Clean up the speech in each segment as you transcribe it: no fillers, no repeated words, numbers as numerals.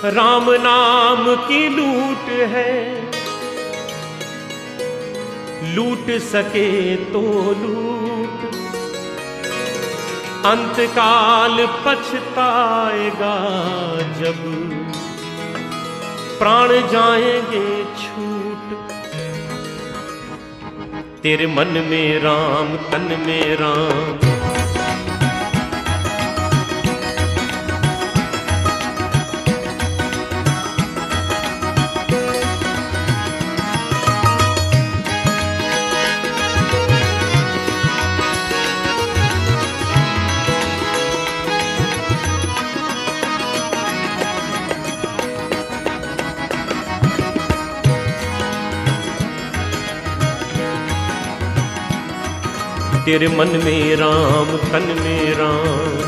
राम नाम की लूट है, लूट सके तो लूट, अंतकाल पछताएगा जब प्राण जाएंगे छूट। तेरे मन में राम तन में राम, तेरे मन में राम तन में राम,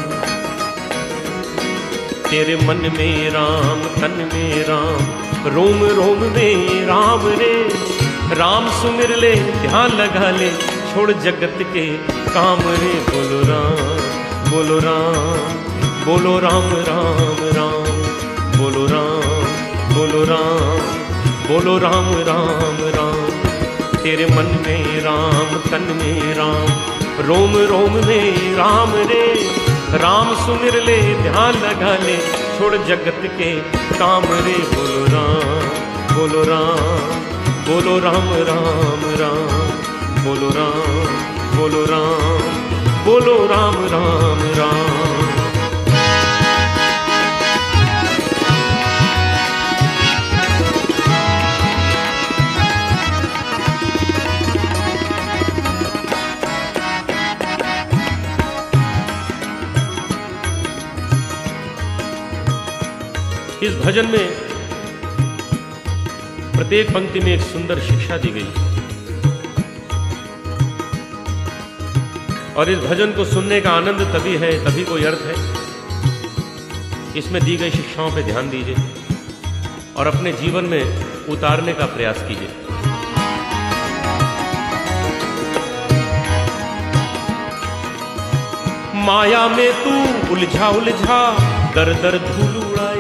तेरे मन में राम तन में राम, रोम रोम में राम रे। राम सुमिर ले ध्यान लगा ले, छोड़ जगत के काम रे। बोलो राम बोलो राम, बोलो राम राम राम, बोलो राम बोलो राम, बोलो राम राम राम। तेरे मन में राम तन में राम, रोम रोम में राम रे। राम सुमिर ले ध्यान लगा ले, छोड़ जगत के काम रे। बोलो राम बोलो राम, बोलो राम राम राम, बोलो राम बोलो राम, बोलो राम राम राम। इस भजन में प्रत्येक पंक्ति में एक सुंदर शिक्षा दी गई, और इस भजन को सुनने का आनंद तभी है, तभी कोई अर्थ है। इसमें दी गई शिक्षाओं पे ध्यान दीजिए और अपने जीवन में उतारने का प्रयास कीजिए। माया में तू उलझा उलझा, दर दर धूल उड़ाए।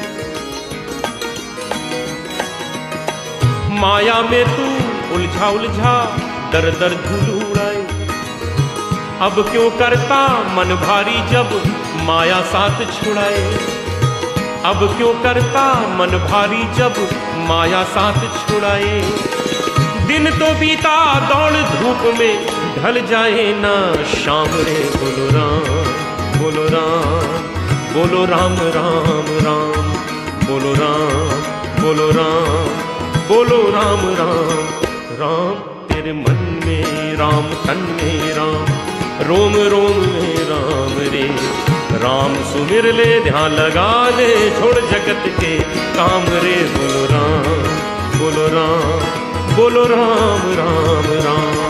माया में तू उलझा उलझा, दर दर धूल उड़ाए। अब क्यों करता मन भारी जब माया साथ छुड़ाए। अब क्यों करता मन भारी जब माया साथ छुड़ाए। दिन तो बीता दौड़ धूप में, ढल जाए ना शाम रे। बोलो राम बोलो राम, बोलो राम राम राम, बोलो राम बोलो राम, बोलो राम राम राम। तेरे मन में राम तन में राम, रोम रोम में राम रे। राम सुमिर ले ध्यान लगा ले, छोड़ जगत के काम रे। बोलो राम बोलो राम, बोलो राम राम राम।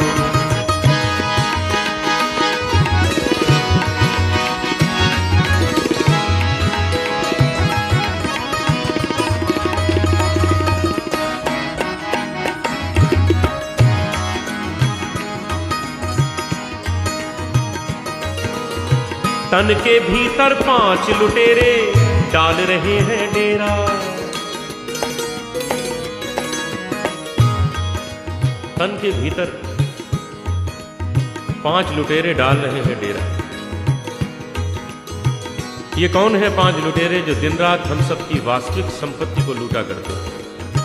तन के भीतर 5 लुटेरे डाल रहे हैं डेरा। तन के भीतर 5 लुटेरे डाल रहे हैं डेरा। ये कौन है 5 लुटेरे जो दिन रात हम सबकी वास्तविक संपत्ति को लूटा करते हैं?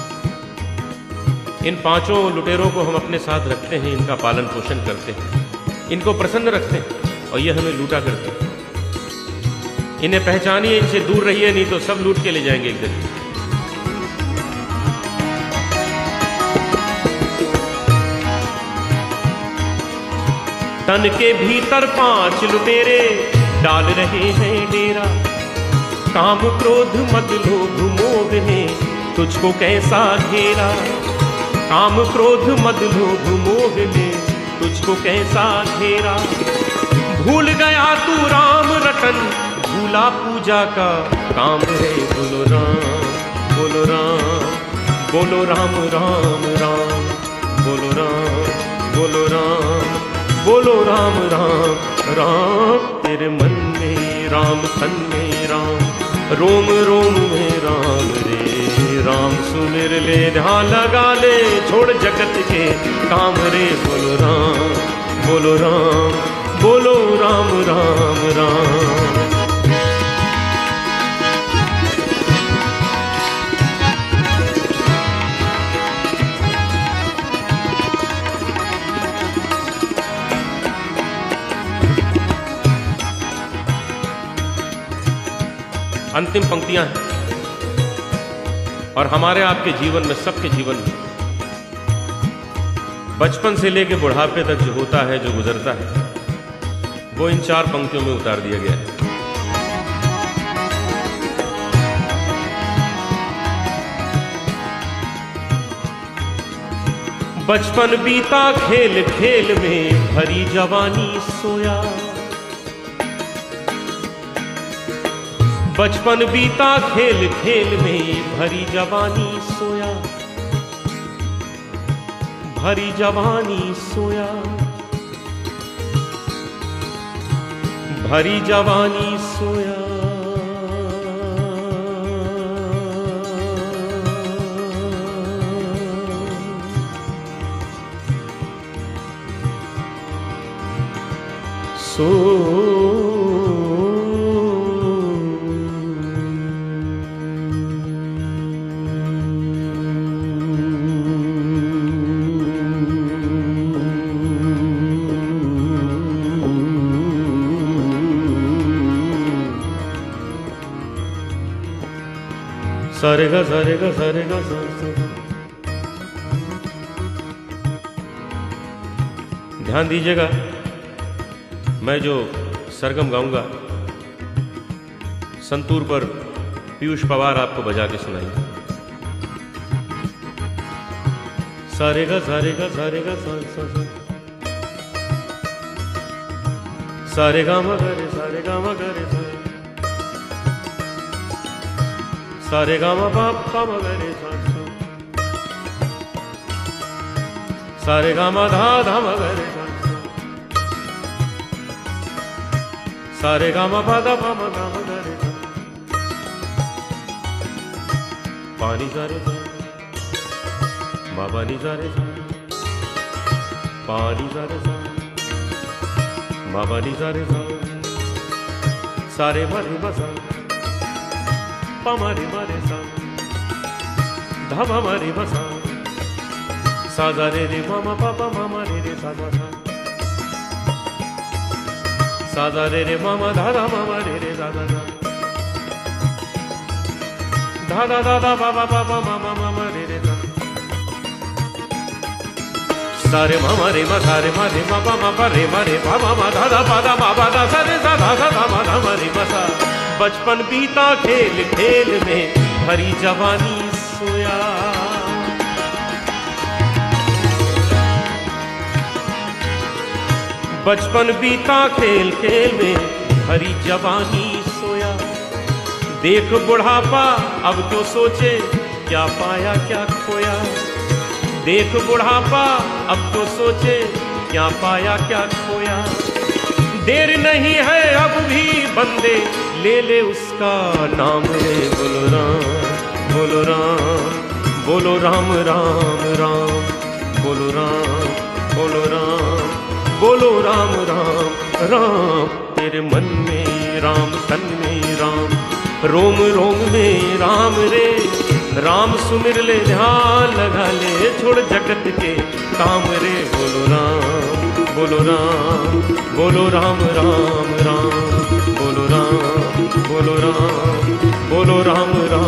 इन 5 लुटेरों को हम अपने साथ रखते हैं, इनका पालन पोषण करते हैं, इनको प्रसन्न रखते हैं, और ये हमें लूटा करते हैं। इन्हें पहचानिए, इनसे दूर रहिए, नहीं तो सब लूट के ले जाएंगे एक दिन। तन के भीतर 5 लुटेरे डाल रहे हैं डेरा। काम क्रोध मद लोभ मोह ने तुझको कैसा घेरा। काम क्रोध मद लोभ मोह ने तुझको कैसा घेरा। भूल गया तू राम रटन, भूला पूजा का काम है। बोलो राम बोलो राम, बोलो राम राम राम, बोलो राम बोलो राम, बोलो राम राम राम। तेरे मन में राम तन में राम, रोम रोम में राम रे, राम सुमिर ले, ध्यान लगा ले, छोड़ जगत के काम रे। बोलो राम, बोलो राम, बोलो राम राम राम। अंतिम पंक्तियां हैं और हमारे आपके जीवन में, सबके जीवन में, बचपन से लेकर बुढ़ापे तक जो होता है, जो गुजरता है, वो इन 4 पंक्तियों में उतार दिया गया है। बचपन बीता खेल खेल में, भरी जवानी सोया। बचपन बीता खेल खेल में, भरी जवानी सोया, भरी जवानी सोया, भरी जवानी सोया। सारेगा सारेगा सारेगा सा। ध्यान दीजिएगा, मैं जो सरगम गाऊंगा, संतूर पर पीयूष पवार आपको बजा के सुनाएंगे। सारेगा सारेगा सारेगा सा सा सा। सारेगा मगरे, सारेगा मगरे सा। सारेगा मा पा मगरे सा सा। सारेगा मा धा धा मगरे सा सा। सारेगा मा पा धा पा मगरे सा। पानी सारे सा, बाबा नी सारे सा। पानी सारे सा, बाबा नी सारे सा। सारे मारे बसा, मारे मारे सा, धामा मारे बसा। साजा रे रे मामा पापा मामा रे रे साजा सा। साजा रे रे मामा दादा मामा रे रे दादा सा। दादा दादा बाबा बाबा मामा मामा रे रे सा। सारे मामा रे मा, सारे मा रे मा मा रे मा रे बाबा मा दादा पादा मा बादा सा रे सा धा सा धा मा धा मा रे बसा। बचपन बीता खेल खेल में, भरी जवानी सोया। बचपन बीता खेल खेल में, भरी जवानी सोया। देख बुढ़ापा अब क्यों सोचे, क्या पाया क्या खोया। देख बुढ़ापा अब क्यों सोचे, क्या पाया क्या खोया। देर नहीं है अब भी बंदे, ले ले उसका नाम रे। बोलो राम, बोलो राम, बोलो राम राम राम। बोलो राम, बोलो राम, बोलो राम राम राम। तेरे मन में राम, तन में राम, रोम रोम में राम रे। राम सुमिर ले, ध्यान लगा ले, छोड़ जगत के काम रे। बोलो राम, बोलो राम, बोलो राम राम राम। बोलो राम, बोलो राम, बोलो राम राम।